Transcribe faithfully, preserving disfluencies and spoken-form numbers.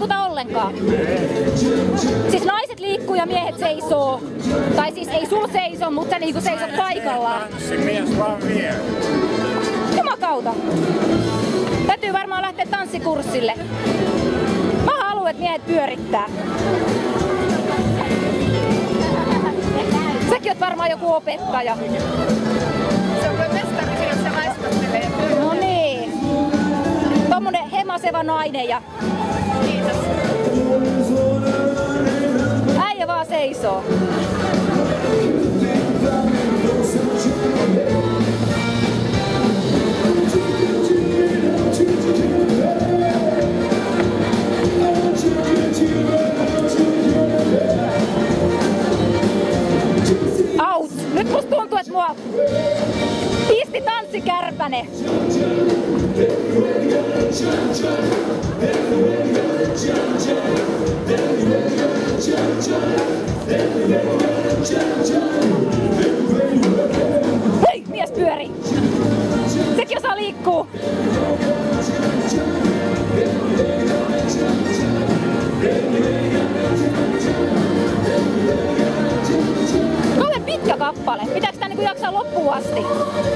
liikuta ollenkaan. Siis naiset liikkuu ja miehet seisoo. Tai siis ei sul seiso, mutta sä niinku seisot paikallaan. Tanssimies vaan vie. Jumakauta. Täytyy varmaan lähteä tanssikurssille. Mä haluan, että miehet pyörittää. Säkin oot varmaan joku opettaja. Se on kuin mestari, jos se haistattelee. No niin. Tommonen hemaseva nainen ja... Kiitos. Äijä vaan seisoo. Out! Nyt musta tuntuu, että mua pisti tanssikärpäne. Hei, mies pyöri! Sekin osaa liikkuu! Kauhean pitkä kappale. Pitääkö tää niinku jaksaa loppuun asti?